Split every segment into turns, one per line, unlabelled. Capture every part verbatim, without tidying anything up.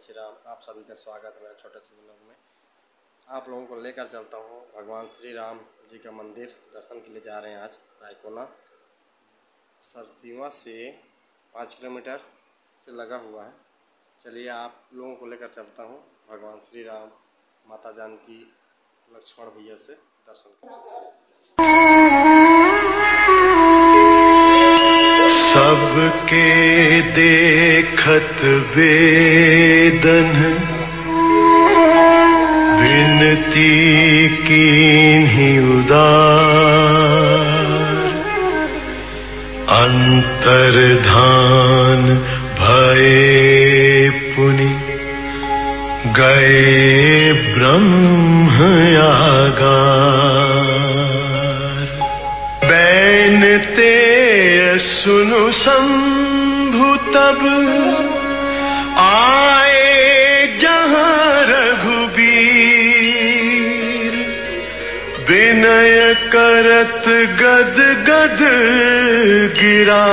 श्री राम। आप सभी का स्वागत है मेरे छोटे से ब्लॉग में। आप लोगों को लेकर चलता हूँ भगवान श्री राम जी का मंदिर दर्शन के लिए जा रहे हैं। आज रायकोना सरतीवा से पाँच किलोमीटर से लगा हुआ है। चलिए आप लोगों को लेकर चलता हूँ भगवान श्री राम, माता जानकी, लक्ष्मण भैया से दर्शन करें।
सबके देखत वेदन विनती कीन्ही उदार, अंतर्धान भये पुनि गए ब्रह्म आगार। बैनते सुनु शंभु तब आए जहां रघुबीर, विनय करत गद गद गिरा,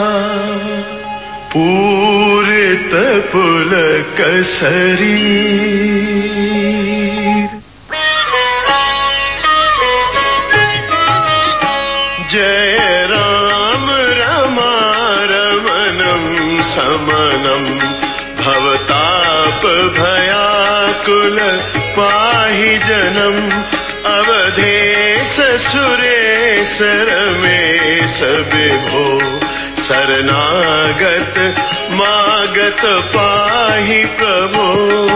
पूरित पुलक शरीर। जय राम रमणं समनं भवताप भयाकुल पाहि जनं, अवधेश सुरेश रमेश विभो, शरणागत मागत पाहि प्रभो।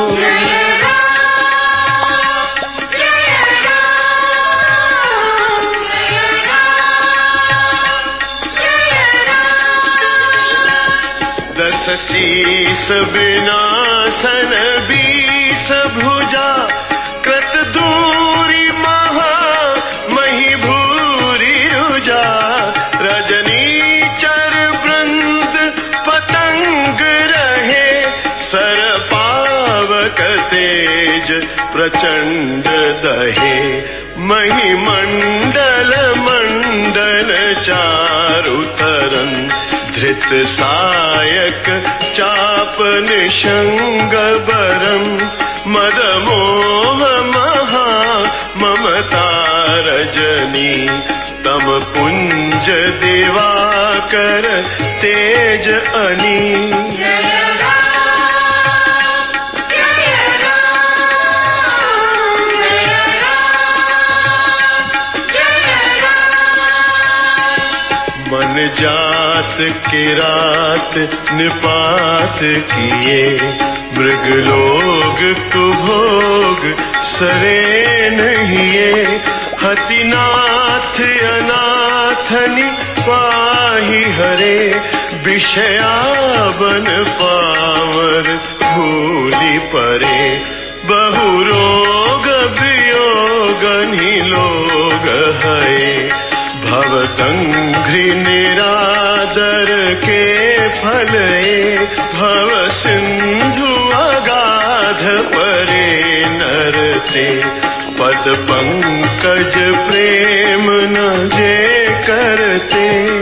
दस शीस विनाशन बीस भुजा, कृत दूरी महा मही भूरि रुजा, रजनी चर वृंद पतंग रहे, सर पावक तेज प्रचंड दहे, मही मंडल मंडन चारु तरन, धृत सायक चाप निशंग बरम, मद मोह महा ममता रजनी, तम पुंज दिवाकर तेज अनी। मन जात किरात निपात किए, मृगलोग कुभोग सरे नहिए, हतिनाथ अनाथनि पाहि हरे, विषयावन पावर भूलि परे, बहु रोग वियोगनि लोग है, भवतंघ्रि निरादर के फले, भव सिंधु अगाध परे नरते, पद पंकज प्रेम न जे करते।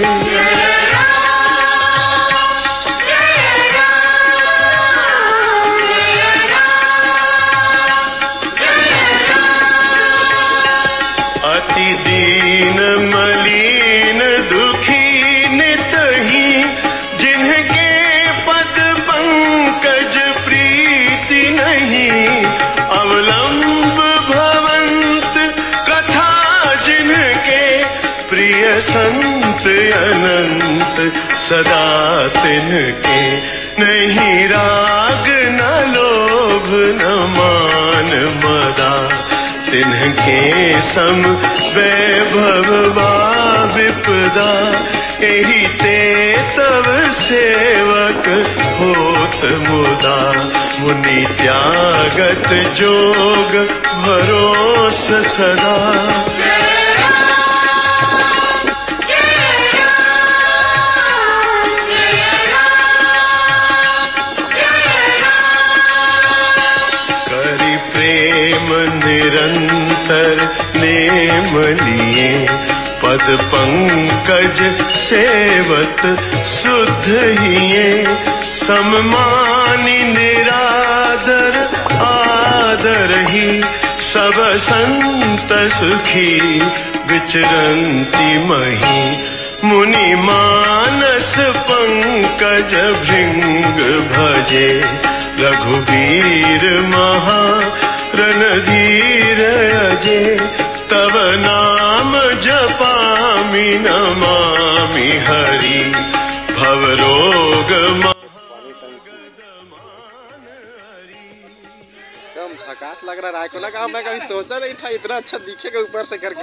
अति दीन मलीन दुखी नितहि, जिनके पद पंकज प्रीति नहीं, अवलंब भवंत कथा जिनके, प्रिय संत अनंत सदा तिनके, नहीं राग न लोभ न मान मदा, तिन्हके सम वैभव वा विपदा, एहि ते तव सेवक होत मुदा, मुनि त्यागत जोग भरोस सदा। करि प्रेम निरंतर नेम लिए, पद पंकज सेवत शुद्ध हिये सममानि निरादर आदर ही सब संत सुखी विचरन्ति मही मुनि मानस पंकज भृंग भजे रघुवीर महा रणधीर अजे तव नाम जपामि नमामि हरि भवरोग
एकदम झकास लग रहा है। लगा मैं कभी सोचा नहीं था इतना अच्छा दिखेगा ऊपर से करके।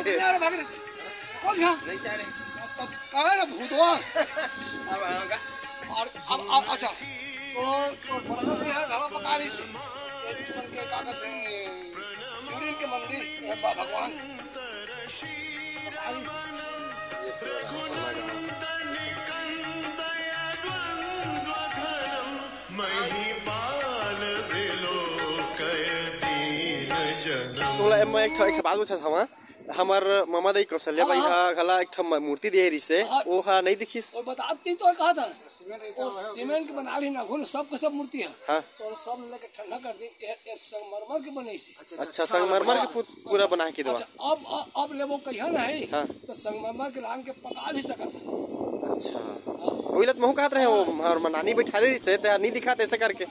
भूतवास और अब अच्छा तो तो बड़ा भी है घावा पका रही से तुमन के कागज है सूर्य के मंदिर है भगवान
ये पूरा तो मैं एक एक बात पूछा था हमार मामा दाई कौशल्या भाई हा गला एक ठम मूर्ति दे रही से वो हा नहीं दिखिस
वो बताती तो कहा था वो सीमेंट के बना रही ना घुन सब के सब मूर्ति है
हां
और सब लेके ठंडा कर दी ये संगमरमर के बने से।
अच्छा संगमरमर के पूरा बना के दवा।
अब अब ले वो कहिया ना है तो संगमरमर के लान के पका भी सकत है।
अच्छा ओइलत महू कहत रहे वो और मनानी बैठा रही से तो नहीं दिखाते ऐसे करके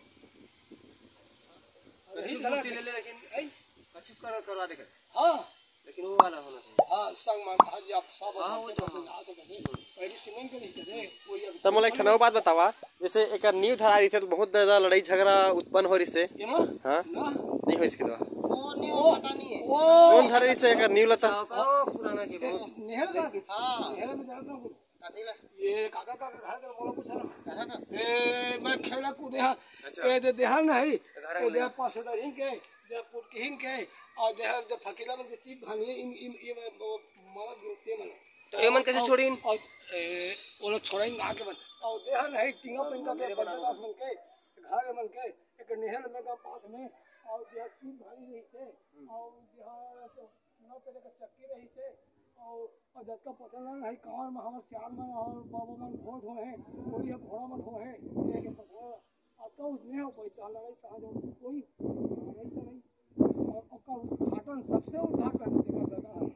मूर्ति ले ले लेकिन
कछु कर करवा दे
हां
लेकिन वो वाला होना चाहिए।
हां संगमरमर हां जी आप सब हां वो तो पहले सीमेंट के नहीं थे वो ये
तो मोला एक ठनवा बात बतावा जैसे एक नींव धरा रही थे तो बहुत ज्यादा लड़ाई झगड़ा उत्पन्न हो रही से हां नहीं हो इसके दवा
वो नहीं पता नहीं है
कौन धरा रही से एक नींव लता
पुराना के बहुत नेहर का हां नेहर में जाता हूं कातिला ये काका का घर का बोला कुछ ना ए मैं खेला कूदे हां ए दे देहा नहीं ओ दे पास दरिन के दे पुटकिन के और देहर दे फकीला में चीज भानी इन इन ये मारा गिनते मन
तो एमन कैसे छोड़ीन
और ए ओला छोड़ाई ना के मन और देहा नहीं टिंगा पिंगा के बंददास मन के घर मन के एक नेहर में का पास में और दे चीज भानी रही से और देहा तो ना तेरे का चक्की रही से और और जब का पता ना है कांवर में हमर श्याम में और बाबा मन भोट हो है कोई है घोड़ा मन हो है ये के पता अब तो उसने हो कोई तो लड़ाई कहां जो कोई ऐसा नहीं और का उद्घाटन सबसे उद्घाटन देखा जाता है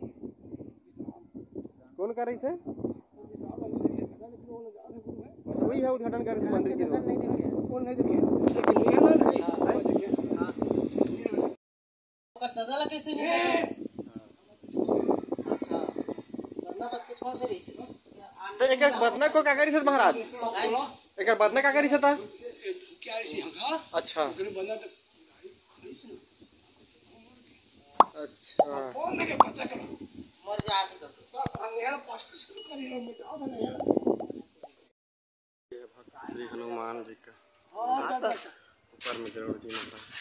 कौन कर रही थे वही है उद्घाटन कर रही थी मंदिर के नहीं देखे
कौन नहीं देखे लेकिन मेहनत है हां
नजारा कैसे नहीं अच्छा बदना बात के छोड़ दे रही थी
तो एक बदना को का करी थे महाराज एक बदना का करी था
क्या ऐसी हंगा
अच्छा
बंदा तो
अच्छा
कौन देखे बच्चा के
मर जाते तो
अंधेरा पास शुरू करी रो मिटा बने
श्री हनुमान जी का
हां
ऊपर में जरूर जी माता